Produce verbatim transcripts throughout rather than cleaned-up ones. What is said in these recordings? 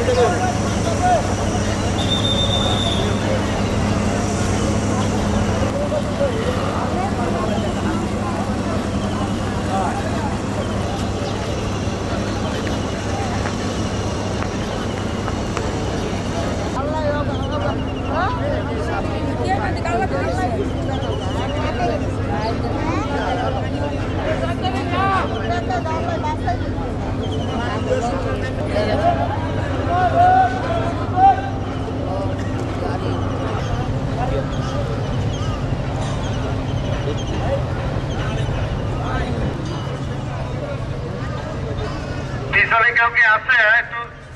পিছনে কেউ কি আছে একটু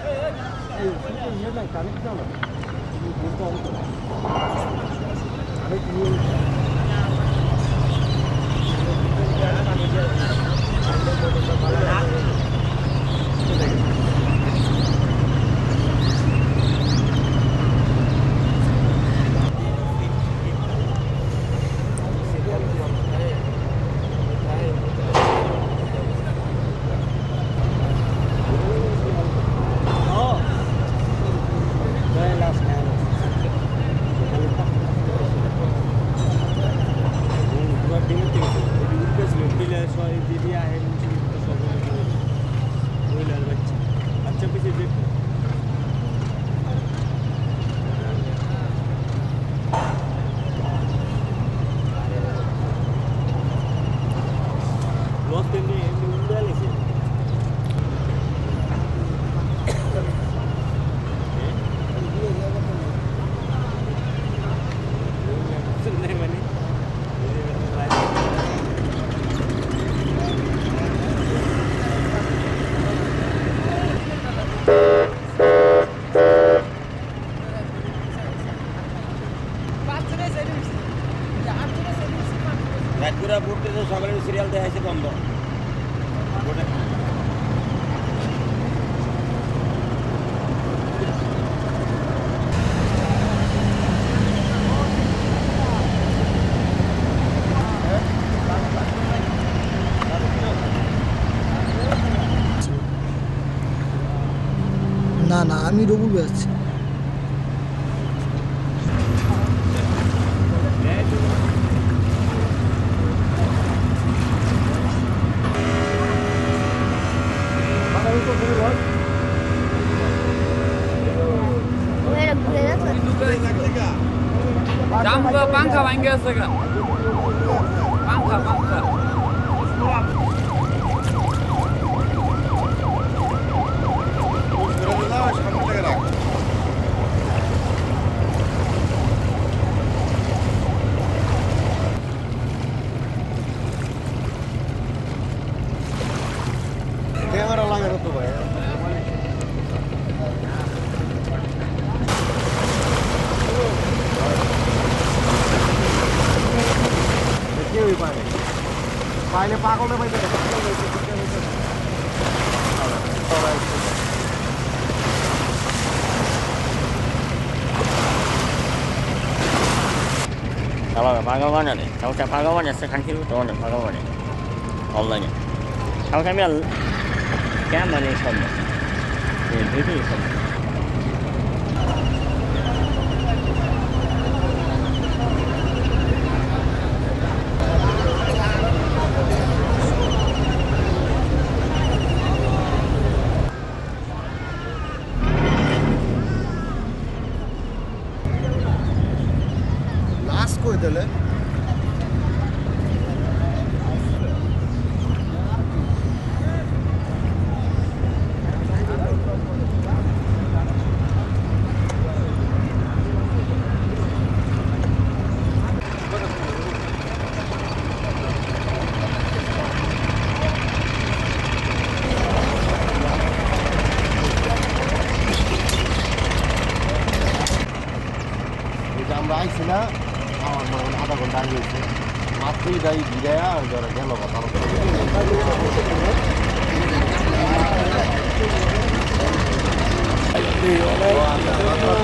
রাতপুরা পড়তে তো সকালে সিরিয়াল দেখাইছে বন্ধ না না আমি রবুল বেড়াচ্ছি पंखा वांगे सगळं पंखा पंखा कैमरा लगा तो भाई पाहिले पाकवलं पाहिजे kalau pagawan ada kalau saya pagawan ya sekarang itu tuh ada pagawan ya online kalau kami al kamera ini sama ini itu sama করে দিলে আমরা আইছি না আমার মনে হয় আধা ঘন্টা আগে হয়েছে মাত্রই যাই ভিড়াইয়া আর যারা গেল কথা